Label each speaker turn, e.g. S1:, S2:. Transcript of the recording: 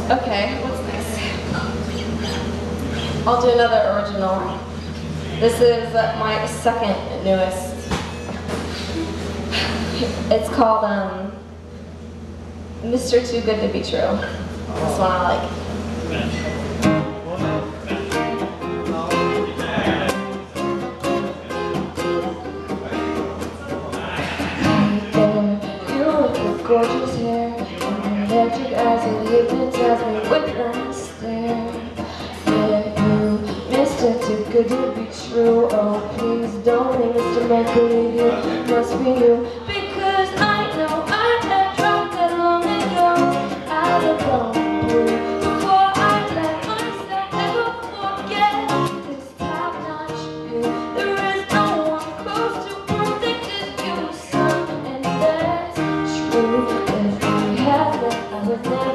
S1: Okay, what's this? I'll do another original. This is my second newest. It's called Mr. Too Good to Be True. This one I like.
S2: Gorgeous hair, and electric eyes, and hypnotize me with that stare. Yeah, you, Mr. Too Good to Be True. Oh, please don't leave, Mr. Make Believe. You must be you, because I know I had dropped that long ago out of the blue. Before I let myself ever forget this top-notch view, there is no one close to perfect as you, son, and that's true. If we had that, I would never